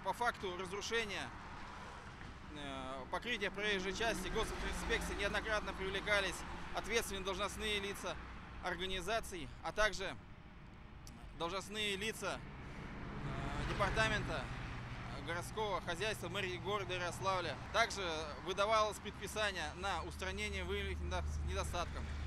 По факту разрушения покрытия проезжей части госавтоинспекции неоднократно привлекались ответственные должностные лица организаций, а также должностные лица департамента городского хозяйства мэрии города Ярославля. Также выдавалось предписание на устранение выявленных недостатков.